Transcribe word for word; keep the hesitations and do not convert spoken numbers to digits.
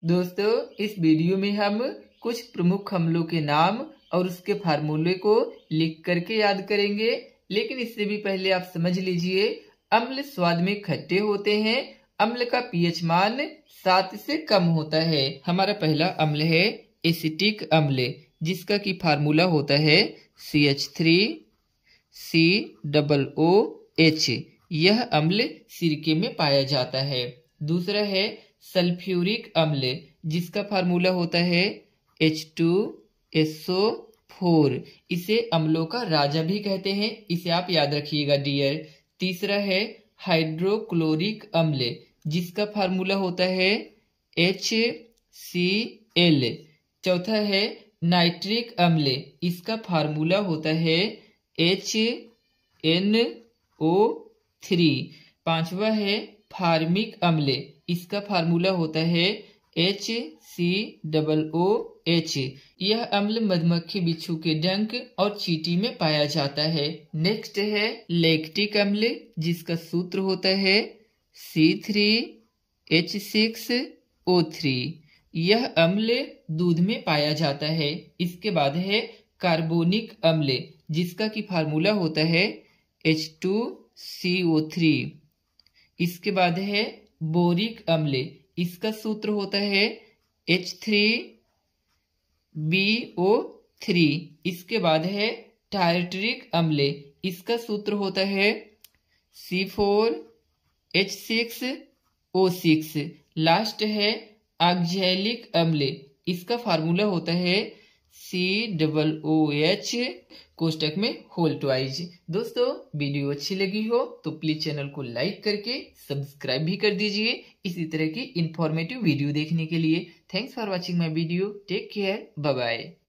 दोस्तों, इस वीडियो में हम कुछ प्रमुख अम्लों के नाम और उसके फार्मूले को लिख करके याद करेंगे। लेकिन इससे भी पहले आप समझ लीजिए, अम्ल स्वाद में खट्टे होते हैं। अम्ल का पीएच मान सात से कम होता है। हमारा पहला अम्ल है एसिटिक अम्ल, जिसका की फार्मूला होता है C H three C double O H. यह अम्ल सिरके में पाया जाता है। दूसरा है सल्फ्यूरिक अम्ल, जिसका फार्मूला होता है H two S O four. इसे अम्लों का राजा भी कहते हैं, इसे आप याद रखिएगा डियर। तीसरा है हाइड्रोक्लोरिक अम्ल, जिसका फार्मूला होता है एच सी एल। चौथा है नाइट्रिक अम्ल, इसका फार्मूला होता है एच एन ओ थ्री। पांचवा है फार्मिक अम्ल, इसका फार्मूला होता है H C double O H. यह अम्ल मधुमक्खी, बिच्छू के डंक और चींटी में पाया जाता है। नेक्स्ट है लैक्टिक अम्ल, जिसका सूत्र होता है C three H six O three. यह अम्ल दूध में पाया जाता है। इसके बाद है कार्बोनिक अम्ल, जिसका की फार्मूला होता है H two C O three. इसके बाद है बोरिक अम्ल, इसका सूत्र होता है H three B O three. इसके बाद है टार्टरिक अम्ल, इसका सूत्र होता है C four H six O six. Last है ऑक्जेलिक अम्ल, इसका फार्मूला होता है सी डबल ओ एच कोष्टक में होल ट्वाइज। दोस्तों, वीडियो अच्छी लगी हो तो प्लीज चैनल को लाइक करके सब्सक्राइब भी कर दीजिए इसी तरह की इंफॉर्मेटिव वीडियो देखने के लिए। Thanks for watching my video. Take care, bye bye.